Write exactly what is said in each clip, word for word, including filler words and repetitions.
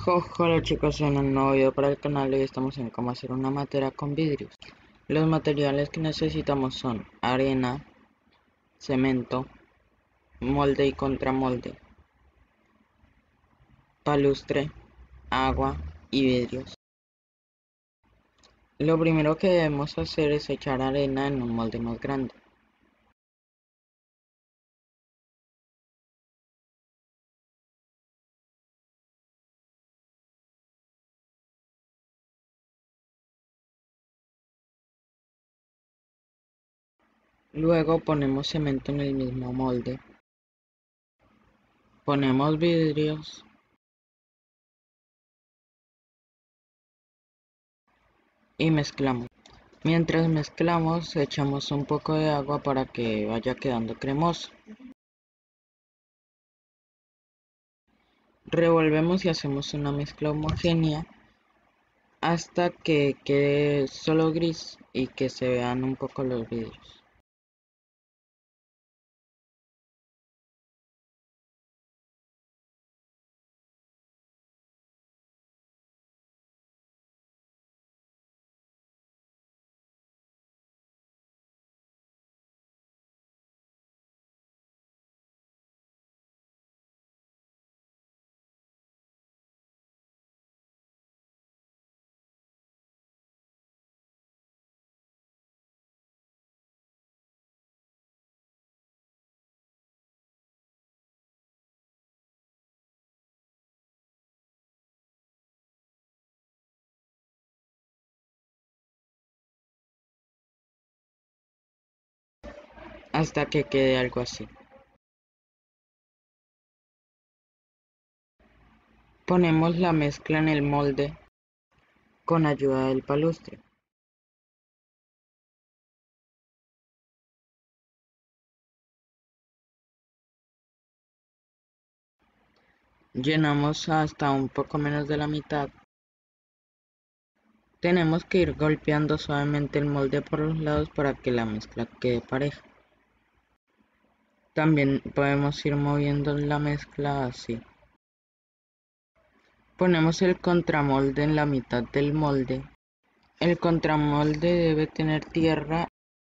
Hola chicos, en un nuevo video para el canal y estamos en cómo hacer una matera con vidrios. Los materiales que necesitamos son arena, cemento, molde y contramolde, palustre, agua y vidrios. Lo primero que debemos hacer es echar arena en un molde más grande. Luego ponemos cemento en el mismo molde. Ponemos vidrios. Y mezclamos. Mientras mezclamos, echamos un poco de agua para que vaya quedando cremoso. Revolvemos y hacemos una mezcla homogénea hasta que quede solo gris y que se vean un poco los vidrios. Hasta que quede algo así. Ponemos la mezcla en el molde con ayuda del palustre. Llenamos hasta un poco menos de la mitad. Tenemos que ir golpeando suavemente el molde por los lados para que la mezcla quede pareja. También podemos ir moviendo la mezcla así. Ponemos el contramolde en la mitad del molde. El contramolde debe tener tierra.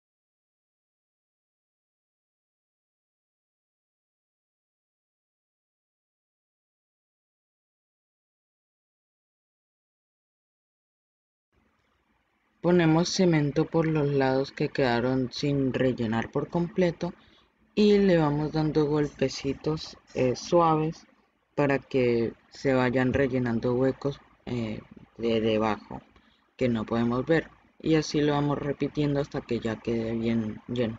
Ponemos cemento por los lados que quedaron sin rellenar por completo y le vamos dando golpecitos eh, suaves para que se vayan rellenando huecos eh, de debajo que no podemos ver, y así lo vamos repitiendo hasta que ya quede bien lleno.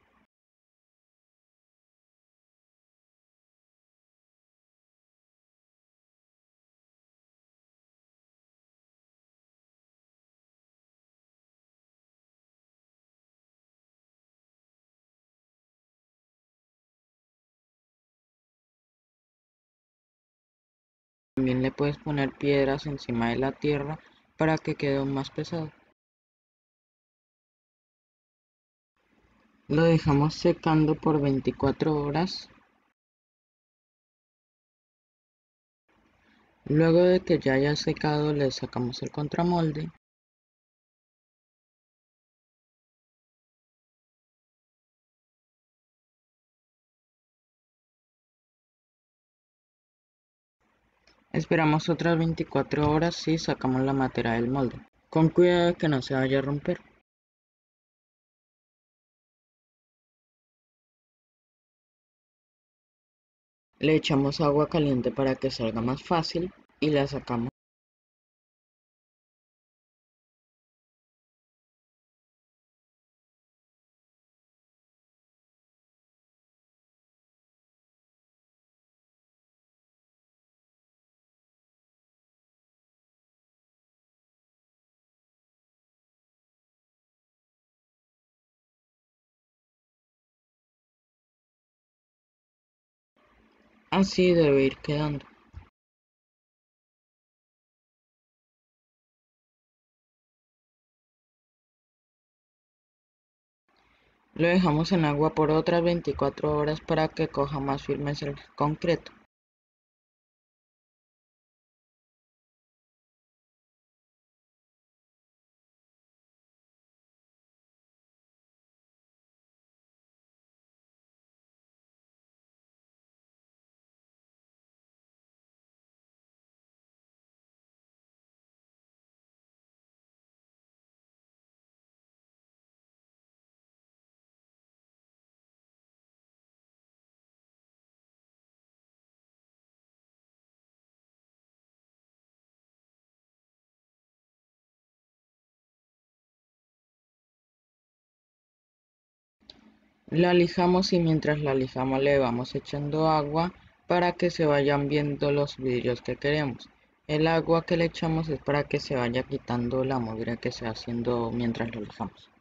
También le puedes poner piedras encima de la tierra para que quede más pesado. Lo dejamos secando por veinticuatro horas. Luego de que ya haya secado, le sacamos el contramolde. Esperamos otras veinticuatro horas y sacamos la matera del molde. Con cuidado de que no se vaya a romper. Le echamos agua caliente para que salga más fácil y la sacamos. Así debe ir quedando. Lo dejamos en agua por otras veinticuatro horas para que coja más firmeza el concreto. La lijamos y mientras la lijamos le vamos echando agua para que se vayan viendo los vidrios que queremos. El agua que le echamos es para que se vaya quitando la mugre que se va haciendo mientras lo lijamos.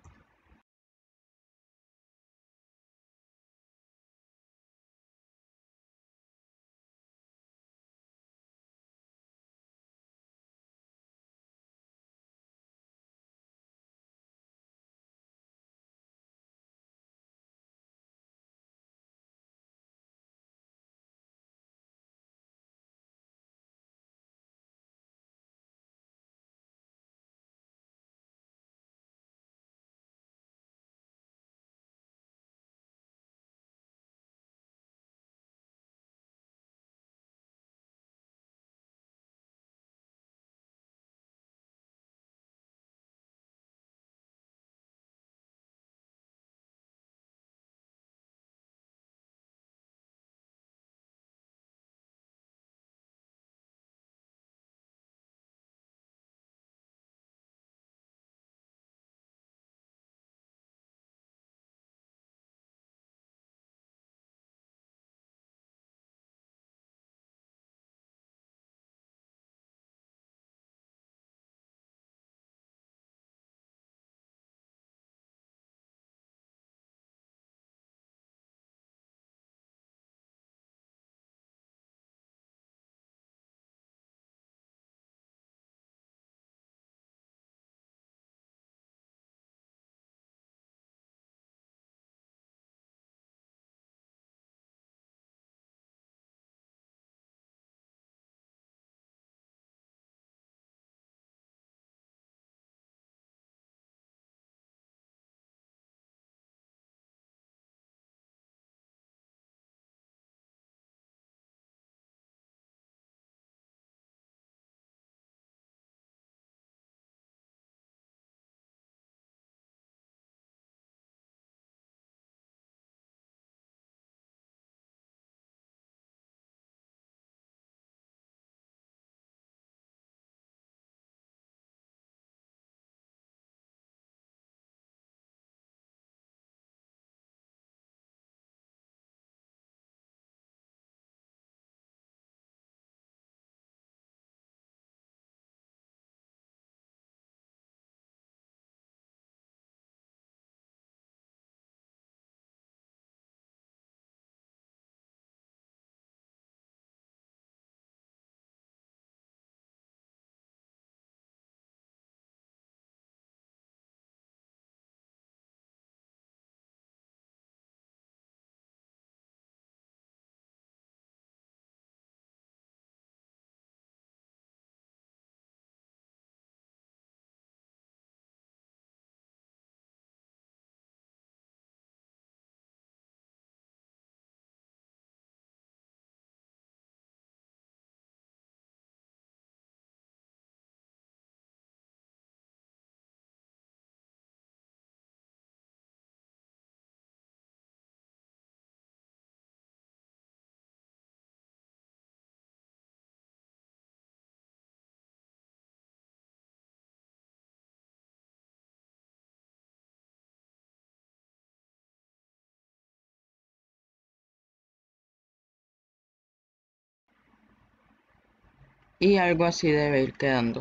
Y algo así debe ir quedando.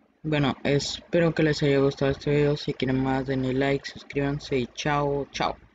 Bueno, espero que les haya gustado este video. Si quieren más denle like, suscríbanse y chao, chao.